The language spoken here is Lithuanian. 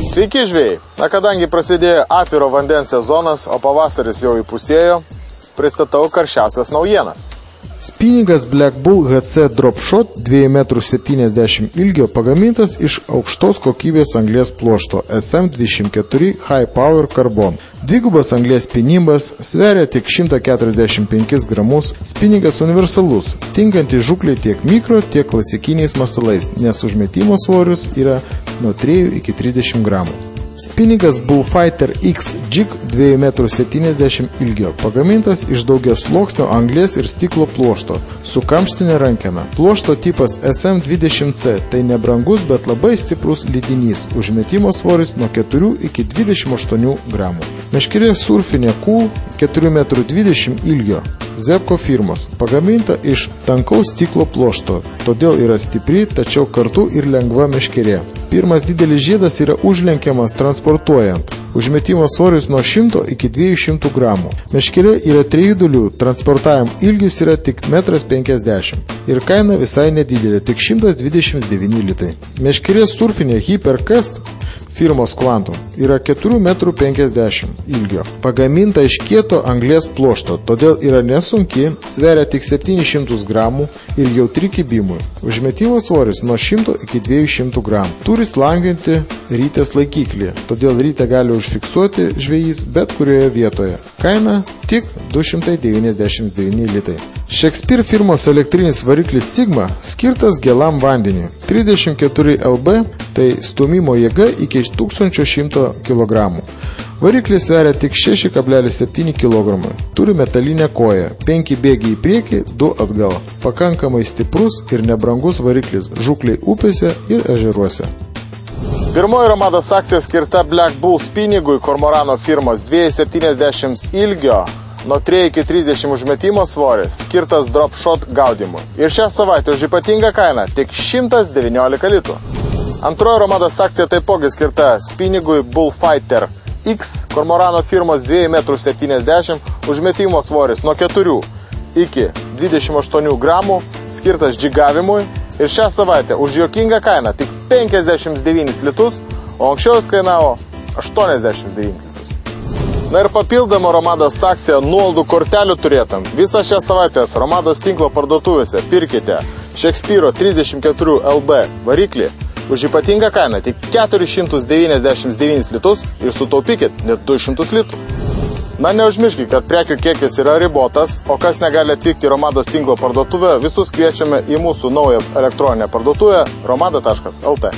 Sveiki žvėjai! Kadangi prasidėjo atviro vandens sezonas, o pavasaris jau įpusėjo, pristatau karščiausias naujienas. Spinningas Black Bull HC Dropshot 2,70 m ilgio pagamintas iš aukštos kokybės anglies pluošto SM24 High Power Carbon. Dvigubas anglies spinnimas, sveria tik 145 gramus, spinningas universalus, tinkantis žūklei tiek mikro, tiek klasikiniais masalais, nes užmetimo svorius yra nuo 3 iki 30 gramų. Spinningas Bullfighter X Jig 2,70 m ilgio, pagamintas iš daugiasluoksnio anglies ir stiklo pluošto, su kamštinė rankena. Pluošto tipas SM20C, tai nebrangus, bet labai stiprus lydinys, užmetimo svoris nuo 4 iki 28 gramų. Meškerė surfinė Cool 4,20 m ilgio, Zebco firmos, pagaminta iš tankaus stiklo pluošto, todėl yra stipri, tačiau kartu ir lengva meškerė. Pirmas didelis žiedas yra užlenkiamas transportuojant. Užmetimo svoris nuo 100 iki 200 gramų. Meškerė yra 3 dalių, transportavimo ilgis yra tik 1,50 m. Ir kaina visai nedidelė, tik 129 litai. Meškerė surfinė Hypercast firmos Quantum yra 4,50 m ilgio. Pagaminta iš kieto anglies pluošto, todėl yra nesunki, sveria tik 700 gramų ir jautri kibimui. Užmetimo svoris nuo 100 iki 200 gramų. Turi slangiantį rytės laikiklį, todėl ryte gali užfiksuoti žvejys bet kurioje vietoje. Kaina tik 299 litai. Shakespeare firmos elektrinis variklis Sigma skirtas gelam vandeniui. 34 lb, tai stūmimo jėga iki 1100 kg. Variklis sveria tik 6,7 kg. Turi metalinę koją, 5 bėgiai į priekį, 2 atgal. Pakankamai stiprus ir nebrangus variklis žūklei upėse ir ežeruose. Pirmoji Romados akcija skirta Black Bull spinningui Kormorano firmos 2,70 ilgio, nuo 3 iki 30 užmetimo svoris, skirtas Dropshot gaudimui. Ir šią savaitę už ypatingą kainą tik 119 litų. Antroji Romados akcija taipogi skirta spinningui Bullfighter X Kormorano firmos 2,70 m, užmetimo svoris nuo 4 iki 28 gramų, skirtas džigavimui. Ir šią savaitę už juokingą kainą tik 59 litus, o anksčiau jis kainavo 89 litus. Na ir papildoma Romados akcija nuolaidų kortelių turėtam. Visą šią savaitę Romados tinklo parduotuvėse pirkite Shakespeare 34 lb variklį už ypatingą kainą tik 499 litus ir sutaupykit net 200 litų. Na, neužmirškit, kad prekių kiekis yra ribotas, o kas negali atvykti į Romados tinklo parduotuvę, visus kviečiame į mūsų naują elektroninę parduotuvę romada.lt.